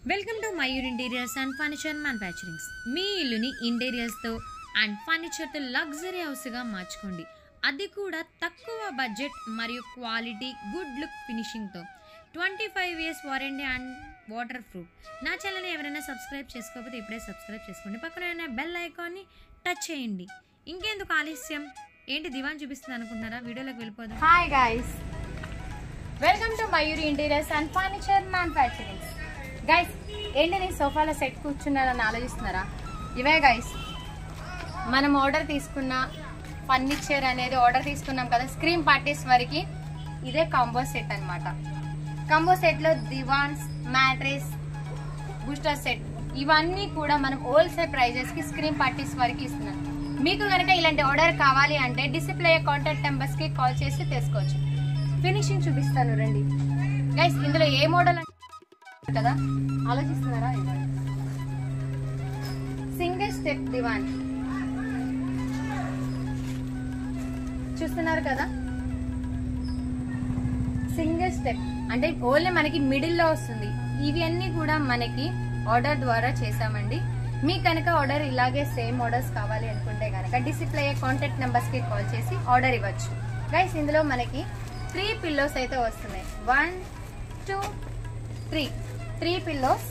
Welcome to Mayur interiors and furniture manufacturings. మీ ఇల్లుని ఇంటీరియర్స్తో అండ్ ఫర్నిచర్తో లగ్జరీ హౌస్గా మార్చుకోండి, అది కూడా తక్కువ బడ్జెట్ మరియు క్వాలిటీ గుడ్ లుక్ ఫినిషింగ్తో. 25 years warranty and waterproof. నా ఛానల్ని ఎవరైనా సబ్స్క్రైబ్ చేసుకోకపోతే ఇప్పుడే సబ్స్క్రైబ్ చేసుకోండి, పక్కన బెల్ ఐకాన్ని టచ్ చేయండి. ఇంకెందుకు ఆలస్యం, ఏంటి దివాన్ చూపిస్తుంది అనుకుంటున్నారా? వీడియోలోకి వెళ్ళిపోదాం. Hi guys, welcome to Mayuri interiors and furniture manufacturings. Guys, ఏంటి నేను సోఫాలో సెట్ కూర్చున్నారని ఆలోచిస్తున్నారా? ఇవే గైస్, మనం ఆర్డర్ తీసుకున్న ఫర్నిచర్ అనేది ఆర్డర్ తీసుకున్నాం కదా, స్క్రీన్ పార్టీస్ వరకు ఇదే కాంబో సెట్ అనమాట. కాంబో సెట్లో దివాన్స్, మ్యాట్రెస్, బూస్టర్ సెట్ ఇవన్నీ కూడా మనం హోల్సేల్ ప్రైజెస్కి స్క్రీన్ పార్టీస్ వరకు ఇస్తున్నాం. మీకు కనుక ఇలాంటి ఆర్డర్ కావాలి అంటే డిస్ప్లే కాంటాక్ట్ నెంబర్స్కి కాల్ చేసి తీసుకోవచ్చు. ఫినిషింగ్ చూపిస్తాను రండి గైస్. ఇందులో ఏ మోడల్ కదా ఆలోచిస్తున్నారా? సింగిల్ స్టెప్ దివాన్ చూస్తున్నారు కదా, సింగిల్ స్టెప్ అంటే ఓన్లీ మనకి మిడిల్ లో వస్తుంది. ఇవి అన్ని కూడా మనకి ఆర్డర్ ద్వారా చేసామండి. మీకు కనుక ఆర్డర్ ఇలాగే సేమ్ ఆర్డర్స్ కావాలి అనుకుంటే కనుక డిస్ప్లే కాంటాక్ట్ నెంబర్స్ కి కాల్ చేసి ఆర్డర్ ఇవ్వచ్చు. గైస్, ఇందులో మనకి 3 పిల్లోస్ అయితే వస్తున్నాయి. 1 2 3 పిల్లోస్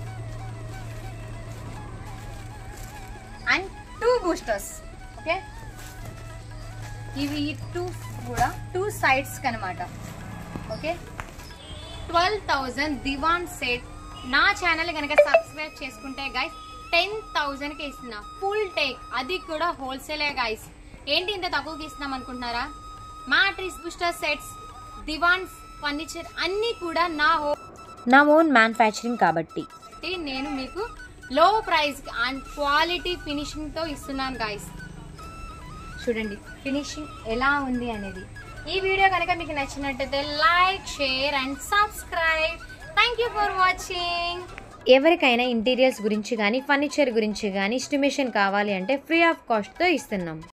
అండ్ 2 బూస్టర్స్. ఓకే, ఇవి 2 కూడా 2 సైడ్స్ కనమాట. ఓకే, 12,000 దివాన్ సెట్. నా ఛానల్ కనుక సబ్స్క్రైబ్ చేసుకుంటే గైస్ 10,000కి ఇస్తున్నా ఫుల్ టేక్, అది కూడా హోల్సేలే గైస్. ఏంటి ఇంత తక్కువకి ఇస్తున్నాం అనుకుంటున్నారా? మ్యాట్రిక్స్, బూస్టర్ సెట్స్, దివాన్స్, ఫర్నిచర్ అన్నీ కూడా నా ఓన్ మ్యానుఫ్యాక్చరింగ్ కాబట్టి నేను మీకు లో ప్రైస్ అండ్ క్వాలిటీ ఫినిషింగ్తో ఇస్తున్నాను గైస్. చూడండి ఫినిషింగ్ ఎలా ఉంది అనేది. ఈ వీడియో కనుక మీకు నచ్చినట్టయితే like, share and subscribe. Thank you for watching. ఎవరికైనా ఇంటీరియర్స్ గురించి కానీ ఫర్నిచర్ గురించి కానీ ఎస్టిమేషన్ కావాలి అంటే ఫ్రీ ఆఫ్ కాస్ట్తో ఇస్తున్నాం.